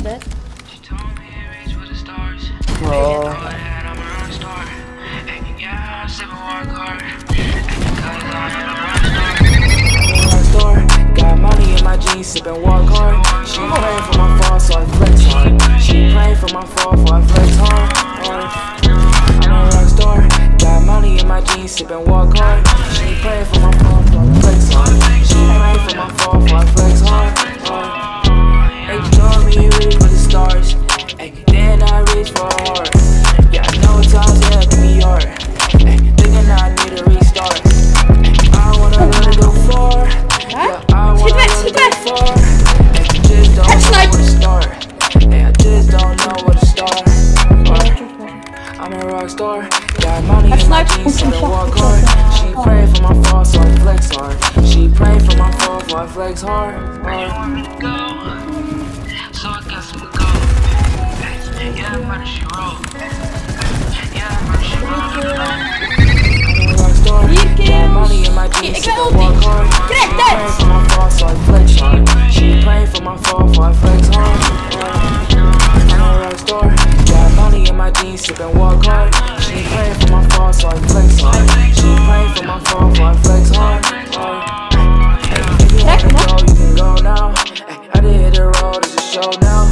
dead. Got money in my jeans, sippin' walk hard. She praying for my fall, so I flex hard. She praying for my fall, so I flex hard. I'm a rock star. Got money in my jeans, sippin' walk hard. She praying for my fall, so I flex hard. She praying for my fall, so I flex hard. Hey, you told me you reach for the stars. Hey, then I reach for a heart. Yeah, I know it's times that can be hard. Hey, thinking I need a restart. I wanna really go far. Yeah, I wanna really go far. Hey, I just don't know where to start. Hey, I just don't know where to start. I'm a rock star. Got money in my jeans, so I walk hard. She praying for my fall, so I flex hard. She praying for my fall, so I flex hard. You want me to go? So I guess we'll go. Yeah, I'm ready, she roll. Yeah, I'm ready, she roll. I'm a rock star. Got money in my jeans, so I walk hard. She praying for my fall, so I flex hard. She praying for my fall, so I flex hard. I'm a rock star. Got money in my jeans, sippin' walk hard. She praying for my fall, so I flex hard. She praying for my fall, so I flex hard. Hey, if you wanna go, you can go now. Hey, I did hit the road, it's a show now.